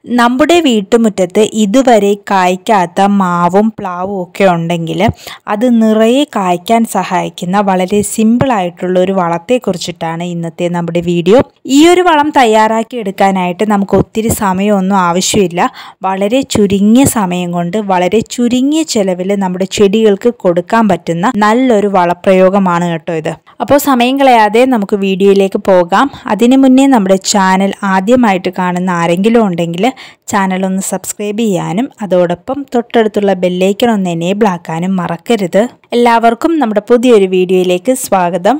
നമ്മുടെ വീട്ടുമുറ്റത്ത് ഇതുവരെ കായ്ക്കാത്ത മാവും പ്ലാവും ഒക്കെ ഉണ്ടെങ്കിൽ അത് നിറയെ കായ്ക്കാൻ സഹായിക്കുന്ന വളരെ സിമ്പിളായിട്ടുള്ള ഒരു വളത്തെക്കുറിച്ചിട്ടാണ് ഇന്നത്തെ നമ്മുടെ വീഡിയോ. ഈ ഒരു വളം തയ്യാറാക്കി എടുക്കാനായിട്ട് നമുക്ക് ഒത്തിരി സമയമൊന്നും ആവശ്യമില്ല. വളരെ ചുരുങ്ങിയ സമയം കൊണ്ട് വളരെ ചുരുങ്ങിയ ചെലവിൽ നമ്മുടെ ചെടികൾക്ക് കൊടുക്കാൻ പറ്റുന്ന നല്ലൊരു വളപ്രയോഗമാണ് കേട്ടോ ഇത്. അപ്പോൾ സമയം കളയാതെ നമുക്ക് വീഡിയോയിലേക്ക് പോകാം. അതിനു മുന്നേ നമ്മുടെ ചാനൽ ആദ്യമായിട്ട് കാണുന്ന ആരെങ്കിലും ഉണ്ടെങ്കിൽ ചാനൽ ഒന്ന് സബ്സ്ക്രൈബ് ചെയ്യാനും അതോടൊപ്പം തൊട്ടടുത്തുള്ള ബെല്ലൈക്കൺ ഒന്ന് എനേബിൾ ആക്കാനും മറക്കരുത്. എല്ലാവർക്കും നമ്മുടെ പുതിയൊരു വീഡിയോയിലേക്ക് സ്വാഗതം.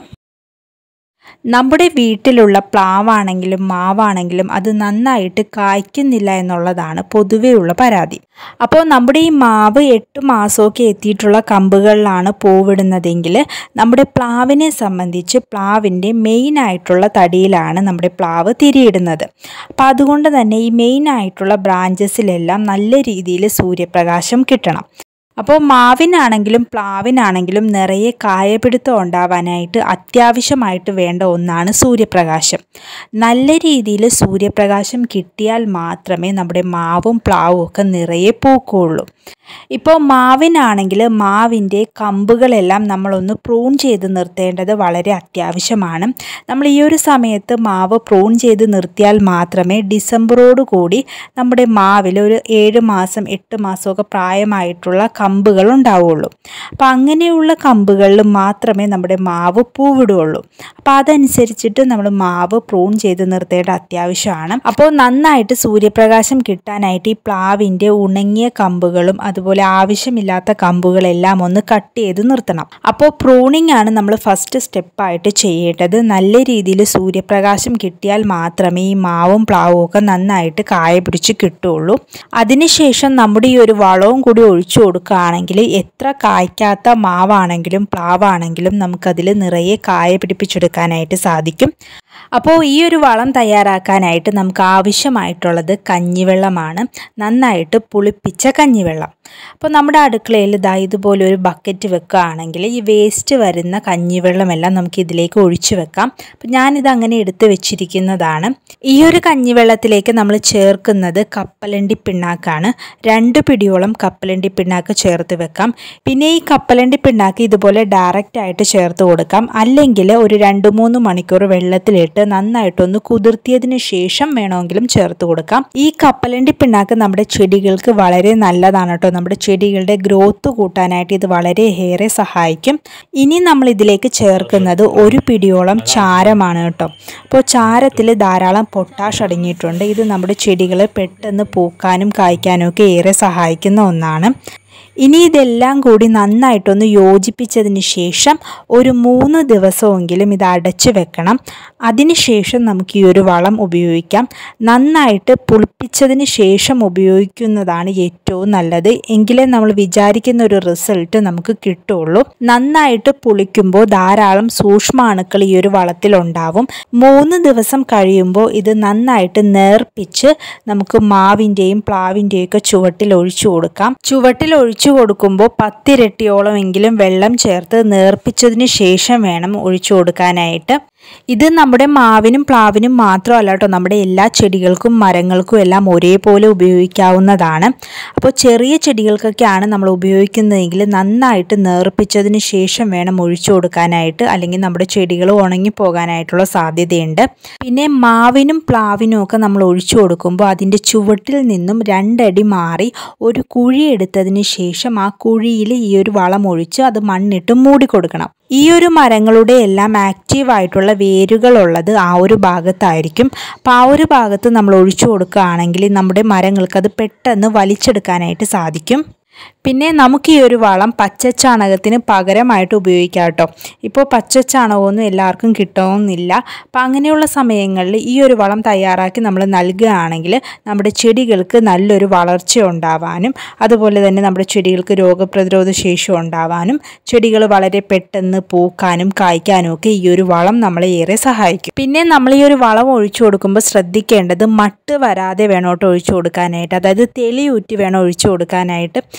നമ്മുടെ വീട്ടിലുള്ള പ്ലാവാണെങ്കിലും മാവാണെങ്കിലും അത് നന്നായിട്ട് കായ്ക്കുന്നില്ല എന്നുള്ളതാണ് പൊതുവെയുള്ള പരാതി. അപ്പോൾ നമ്മുടെ ഈ മാവ് 8 മാസമൊക്കെ എത്തിയിട്ടുള്ള കമ്പുകളിലാണ് പൂവിടുന്നതെങ്കിൽ നമ്മുടെ പ്ലാവിനെ സംബന്ധിച്ച് പ്ലാവിൻ്റെ മെയിനായിട്ടുള്ള തടിയിലാണ് നമ്മുടെ പ്ലാവ് തിരിയിടുന്നത്. അപ്പോൾ അതുകൊണ്ട് തന്നെ ഈ മെയിനായിട്ടുള്ള ബ്രാഞ്ചസിലെല്ലാം നല്ല രീതിയിൽ സൂര്യപ്രകാശം കിട്ടണം. അപ്പോൾ മാവിനാണെങ്കിലും പ്ലാവിനാണെങ്കിലും നിറയെ കായപിടുത്തം ഉണ്ടാവാനായിട്ട് അത്യാവശ്യമായിട്ട് വേണ്ട ഒന്നാണ് സൂര്യപ്രകാശം. നല്ല രീതിയിൽ സൂര്യപ്രകാശം കിട്ടിയാൽ മാത്രമേ നമ്മുടെ മാവും പ്ലാവും ഒക്കെ നിറയെ പൂക്കുകയുള്ളൂ. ഇപ്പോൾ മാവിനാണെങ്കിൽ മാവിൻ്റെ കമ്പുകളെല്ലാം നമ്മളൊന്ന് പ്രൂൺ ചെയ്ത് നിർത്തേണ്ടത് വളരെ അത്യാവശ്യമാണ്. നമ്മൾ ഈ ഒരു സമയത്ത് മാവ് പ്രൂൺ ചെയ്ത് നിർത്തിയാൽ മാത്രമേ ഡിസംബറോട് കൂടി നമ്മുടെ മാവിൽ ഒരു 7 മാസം 8 മാസമൊക്കെ പ്രായമായിട്ടുള്ള കമ്പുകൾ ഉണ്ടാവുകയുള്ളൂ. അപ്പോൾ അങ്ങനെയുള്ള കമ്പുകളിൽ മാത്രമേ നമ്മുടെ മാവ് പൂവിടുകയുള്ളൂ. അപ്പോൾ അതനുസരിച്ചിട്ട് നമ്മൾ മാവ് പ്രൂൺ ചെയ്ത് നിർത്തേണ്ട അത്യാവശ്യമാണ്. അപ്പോൾ നന്നായിട്ട് സൂര്യപ്രകാശം കിട്ടാനായിട്ട് ഈ പ്ലാവിൻ്റെ ഉണങ്ങിയ കമ്പുകളും അതുപോലെ ആവശ്യമില്ലാത്ത കമ്പുകളെല്ലാം ഒന്ന് കട്ട് ചെയ്ത് നിർത്തണം. അപ്പോൾ പ്രൂണിംഗ് ആണ് നമ്മൾ ഫസ്റ്റ് സ്റ്റെപ്പായിട്ട് ചെയ്യേണ്ടത്. നല്ല രീതിയിൽ സൂര്യപ്രകാശം കിട്ടിയാൽ മാത്രമേ ഈ മാവും പ്ലാവും ഒക്കെ നന്നായിട്ട് കായ പിടിച്ച് കിട്ടുകയുള്ളൂ. അതിനുശേഷം നമ്മുടെ ഈ ഒരു വളവും കൂടി ഒഴിച്ചു കൊടുക്കുകയാണെങ്കിൽ എത്ര കായ്ക്കാത്ത മാവാണെങ്കിലും പ്ലാവാണെങ്കിലും നമുക്കതിൽ നിറയെ കായ പിടിപ്പിച്ചെടുക്കാനായിട്ട് സാധിക്കും. അപ്പോൾ ഈ ഒരു വളം തയ്യാറാക്കാനായിട്ട് നമുക്ക് ആവശ്യമായിട്ടുള്ളത് കഞ്ഞിവെള്ളമാണ്. നന്നായിട്ട് പുളിപ്പിച്ച കഞ്ഞിവെള്ളം. അപ്പോൾ നമ്മുടെ അടുക്കളയിൽ ഇതുപോലെ ഒരു ബക്കറ്റ് വെക്കുകയാണെങ്കിൽ ഈ വേസ്റ്റ് വരുന്ന കഞ്ഞിവെള്ളമെല്ലാം നമുക്ക് ഇതിലേക്ക് ഒഴിച്ചു വെക്കാം. അപ്പോൾ ഞാനിത് അങ്ങനെ എടുത്ത് വെച്ചിരിക്കുന്നതാണ്. ഈ ഒരു കഞ്ഞിവെള്ളത്തിലേക്ക് നമ്മൾ ചേർക്കുന്നത് കപ്പലണ്ടി പിണ്ണാക്കാണ്. 2 പിടിയോളം കപ്പലണ്ടി പിണ്ണാക്ക് ചേർത്ത് വെക്കാം. പിന്നെ ഈ കപ്പലണ്ടി പിണ്ണാക്ക് ഇതുപോലെ ഡയറക്റ്റ് ആയിട്ട് ചേർത്ത് കൊടുക്കാം. അല്ലെങ്കിൽ ഒരു 2-3 മണിക്കൂർ വെള്ളത്തിലിട്ട് നന്നായിട്ടൊന്ന് കുതിർത്തിയതിന് ശേഷം വേണമെങ്കിലും ചേർത്ത് കൊടുക്കാം. ഈ കപ്പലണ്ടി പിണ്ണാക്ക് നമ്മുടെ ചെടികൾക്ക് വളരെ നല്ലതാണ് കേട്ടോ. നമ്മുടെ ചെടികളുടെ ഗ്രോത്ത് കൂട്ടാനായിട്ട് ഇത് വളരെയേറെ സഹായിക്കും. ഇനി നമ്മൾ ഇതിലേക്ക് ചേർക്കുന്നത് 1 പിടിയോളം ചാരമാണ് കേട്ടോ. അപ്പോൾ ചാരത്തിൽ ധാരാളം പൊട്ടാഷ് അടങ്ങിയിട്ടുണ്ട്. ഇത് നമ്മുടെ ചെടികൾ പെട്ടെന്ന് പൂക്കാനും കായ്ക്കാനും ഒക്കെ ഏറെ സഹായിക്കുന്ന ഒന്നാണ്. ഇനി ഇതെല്ലാം കൂടി നന്നായിട്ടൊന്ന് യോജിപ്പിച്ചതിന് ശേഷം ഒരു 3 ദിവസമെങ്കിലും ഇത് അടച്ചു വെക്കണം. അതിനുശേഷം നമുക്ക് ഈ ഒരു വളം ഉപയോഗിക്കാം. നന്നായിട്ട് പുളിപ്പിച്ചതിന് ശേഷം ഉപയോഗിക്കുന്നതാണ് ഏറ്റവും നല്ലത്. എങ്കിലേ നമ്മൾ വിചാരിക്കുന്ന ഒരു റിസൾട്ട് നമുക്ക് കിട്ടുള്ളൂ. നന്നായിട്ട് പുളിക്കുമ്പോൾ ധാരാളം സൂക്ഷ്മാണുക്കൾ ഈ ഒരു വളത്തിലുണ്ടാവും. 3 ദിവസം കഴിയുമ്പോൾ ഇത് നന്നായിട്ട് നേർപ്പിച്ച് നമുക്ക് മാവിൻ്റെയും പ്ലാവിൻ്റെയും ഒക്കെ ചുവട്ടിൽ ഒഴിച്ചു കൊടുക്കാം. ചുവട്ടിൽ ഒഴിച്ചു കൊടുക്കുമ്പോൾ 10 ഇരട്ടിയോളം എങ്കിലും വെള്ളം ചേർത്ത് നേർപ്പിച്ചതിന് ശേഷം വേണം ഒഴിച്ചു കൊടുക്കാനായിട്ട്. ഇത് നമ്മുടെ മാവിനും പ്ലാവിനും മാത്രമല്ല കേട്ടോ, നമ്മുടെ എല്ലാ ചെടികൾക്കും മരങ്ങൾക്കും എല്ലാം ഒരേപോലെ ഉപയോഗിക്കാവുന്നതാണ്. അപ്പോൾ ചെറിയ ചെടികൾക്കൊക്കെയാണ് നമ്മൾ ഉപയോഗിക്കുന്നതെങ്കിൽ നന്നായിട്ട് നേർപ്പിച്ചതിന് ശേഷം വേണം ഒഴിച്ചു കൊടുക്കാനായിട്ട്. അല്ലെങ്കിൽ നമ്മുടെ ചെടികൾ ഉണങ്ങിപ്പോകാനായിട്ടുള്ള സാധ്യതയുണ്ട്. പിന്നെ മാവിനും പ്ലാവിനും ഒക്കെ നമ്മൾ ഒഴിച്ചു കൊടുക്കുമ്പോൾ അതിൻ്റെ ചുവട്ടിൽ നിന്നും 2 അടി മാറി ഒരു കുഴി എടുത്തതിന് ശേഷം ആ കുഴിയിൽ ഈ ഒരു വളം ഒഴിച്ച് അത് മണ്ണിട്ട് മൂടി കൊടുക്കണം. ഈ ഒരു മരങ്ങളുടെ എല്ലാം ആക്റ്റീവായിട്ടുള്ള വേരുകളുള്ളത് ആ ഒരു ഭാഗത്തായിരിക്കും. അപ്പോൾ ആ ഒരു ഭാഗത്ത് നമ്മൾ ഒഴിച്ചു കൊടുക്കുകയാണെങ്കിൽ നമ്മുടെ മരങ്ങൾക്ക് അത് പെട്ടെന്ന് വലിച്ചെടുക്കാനായിട്ട് സാധിക്കും. പിന്നെ നമുക്ക് ഈ ഒരു വളം പച്ചച്ചാണകത്തിന് പകരമായിട്ട് ഉപയോഗിക്കാം കേട്ടോ. ഇപ്പോൾ പച്ചച്ചാണകമൊന്നും എല്ലാവർക്കും കിട്ടണമെന്നില്ല. അപ്പം അങ്ങനെയുള്ള സമയങ്ങളിൽ ഈ ഒരു വളം തയ്യാറാക്കി നമ്മൾ നൽകുകയാണെങ്കിൽ നമ്മുടെ ചെടികൾക്ക് നല്ലൊരു വളർച്ച ഉണ്ടാവാനും അതുപോലെ തന്നെ നമ്മുടെ ചെടികൾക്ക് രോഗപ്രതിരോധ ശേഷി ഉണ്ടാവാനും ചെടികൾ വളരെ പെട്ടെന്ന് പൂക്കാനും കായ്ക്കാനും ഒക്കെ ഈ ഒരു വളം നമ്മളെ ഏറെ സഹായിക്കും. പിന്നെ നമ്മൾ ഈ ഒരു വളം ഒഴിച്ചു കൊടുക്കുമ്പോൾ ശ്രദ്ധിക്കേണ്ടത് മട്ട് വരാതെ വേണം കേട്ടോ ഒഴിച്ചു കൊടുക്കാനായിട്ട്. അതായത് തെളിയൂറ്റി വേണം ഒഴിച്ചു കൊടുക്കാനായിട്ട്.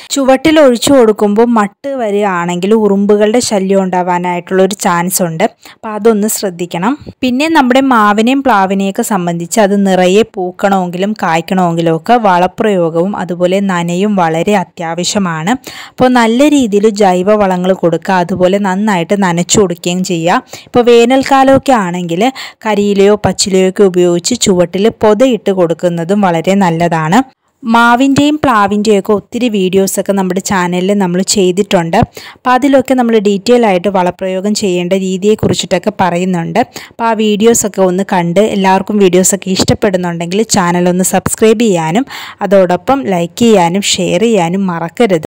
ചുവട്ടിൽ ഒഴിച്ചു കൊടുക്കുമ്പോൾ മട്ട് വരികയാണെങ്കിൽ ഉറുമ്പുകളുടെ ശല്യം ഉണ്ടാവാനായിട്ടുള്ളൊരു ചാൻസ് ഉണ്ട്. അപ്പോൾ അതൊന്ന് ശ്രദ്ധിക്കണം. പിന്നെ നമ്മുടെ മാവിനെയും പ്ലാവിനെയൊക്കെ സംബന്ധിച്ച് അത് നിറയെ പൂക്കണമെങ്കിലും കായ്ക്കണമെങ്കിലും ഒക്കെ വളപ്രയോഗവും അതുപോലെ നനയും വളരെ അത്യാവശ്യമാണ്. അപ്പോൾ നല്ല രീതിയിൽ ജൈവ വളങ്ങൾ കൊടുക്കുക, അതുപോലെ നന്നായിട്ട് നനച്ചു കൊടുക്കുകയും ചെയ്യുക. ഇപ്പോൾ വേനൽക്കാലമൊക്കെ ആണെങ്കിൽ കരിയിലയോ പച്ചിലയോ ഒക്കെ ഉപയോഗിച്ച് ചുവട്ടിൽ പൊതയിട്ട് കൊടുക്കുന്നതും വളരെ നല്ലതാണ്. മാവിൻ്റെയും പ്ലാവിൻ്റെയും ഒക്കെ ഒത്തിരി വീഡിയോസൊക്കെ നമ്മുടെ ചാനലിൽ നമ്മൾ ചെയ്തിട്ടുണ്ട്. അപ്പോൾ അതിലൊക്കെ നമ്മൾ ഡീറ്റെയിൽ ആയിട്ട് വളപ്രയോഗം ചെയ്യേണ്ട രീതിയെക്കുറിച്ചിട്ടൊക്കെ പറയുന്നുണ്ട്. അപ്പോൾ ആ വീഡിയോസൊക്കെ ഒന്ന് കണ്ട് എല്ലാവർക്കും വീഡിയോസൊക്കെ ഇഷ്ടപ്പെടുന്നുണ്ടെങ്കിൽ ചാനലൊന്ന് സബ്സ്ക്രൈബ് ചെയ്യാനും അതോടൊപ്പം ലൈക്ക് ചെയ്യാനും ഷെയർ ചെയ്യാനും മറക്കരുത്.